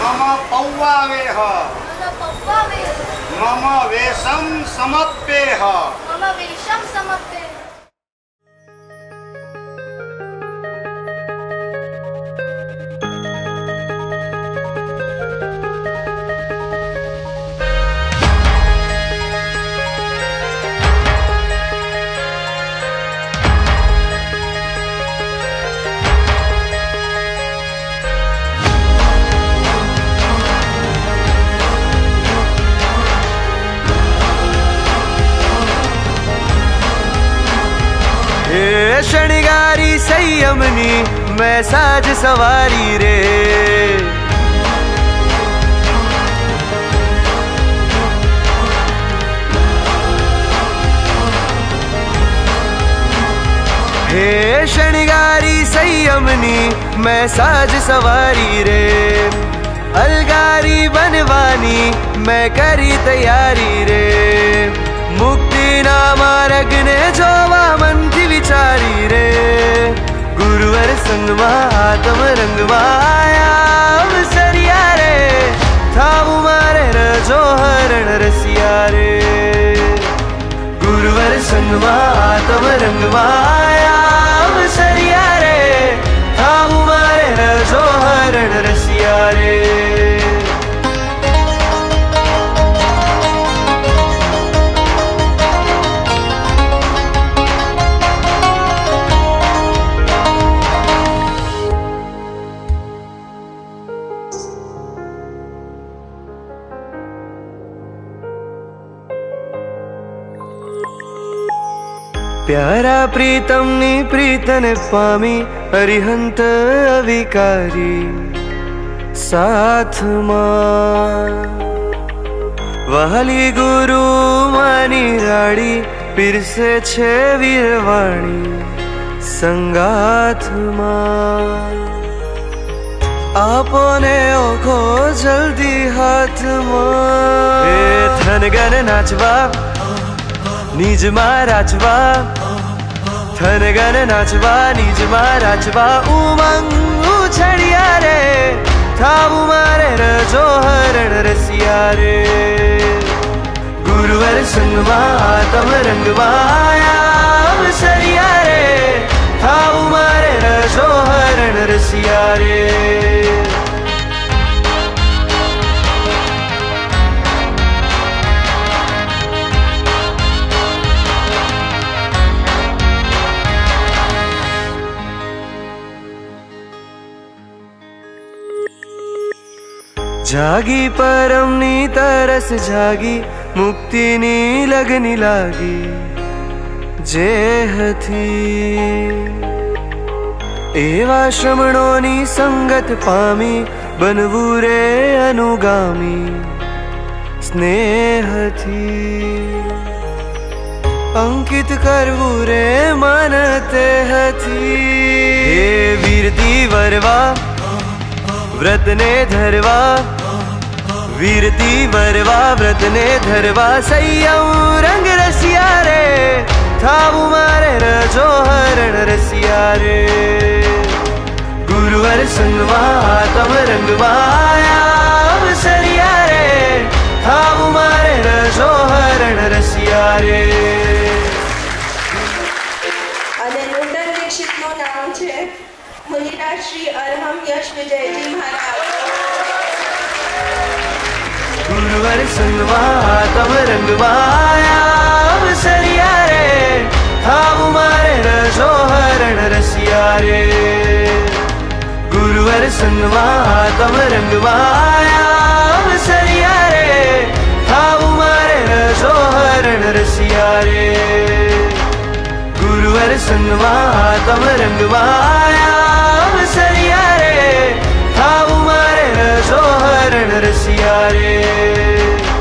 मम पौवावेह मम वेशम समप्पेह शणगारी संयमनी मैं साज सवारी रे। हे शणगारी संयमनी मैं साज सवारी रे। अलगारी बनवानी मैं करी तैयारी रे। मुक्ति ना मार्ग ने जोवा मन की विचारी रे। गुरुवर संगमा आत्म रंगमा आया अवसरिया रे। थाऊ मारे रजो हरण रसिया रे। गुरुवर संगमा आत्म रंगमा आया अवसरिया रे। थाऊ मारे रजो हरण रसिया रे। प्यारा प्रीतम नी प्रीतन पामी अरिहंत अविकारी साथ मां। वहाली गुरु मानी राड़ी पीर से छे वीरवाणी संगाथ मां। आपने ओखो जल्दी हाथ मां। थन गन नाचवा निज महाराजवा। थन गन नाचवा निज महाराजवा। उमंग उछड़िया रे। थाऊ मारे रजो हरण रसिया रे। गुरुवर संगमा आत्म रंगवा आया अवसरिया रे। थाऊ मारे रजो हरण रसिया रे। जागी परम नी तरस जागी मुक्ति नी लगनी लागी जे हथी। एवा श्रमणों नी संगत पामी बनवू रे अनुगामी स्नेह थी। अंकित करवू रे मन ते हथी। हे वीरती वरवा व्रत ने धरवा। वीरती वरवा व्रत ने धरवा। संयम रंग रसिया रे। थाऊ मारे रजो हरण रसिया रे। गुरुवर संगवा आत्म रंगवा आया अवसरिया रे। थाऊ मारे रजो हरण रसिया रे। અને નૂતન દીક્ષિતનું નામ છે મુનિરાજ શ્રી અરહમ યશ વિજયજી महाराज। गुरुवर संगवा आत्म रंगवा आया अवसरिया रे। थाऊ मारे रजो हरण रसिया रे। गुरुवर संगवा आत्म रंगवा आया अवसरिया रे। थाऊ मारे रजो हरण रसिया रे। गुरुवर संगवा आत्म रंगवा आया अवसरिया रे। थाऊ मारे रजो हरण रसिया रे।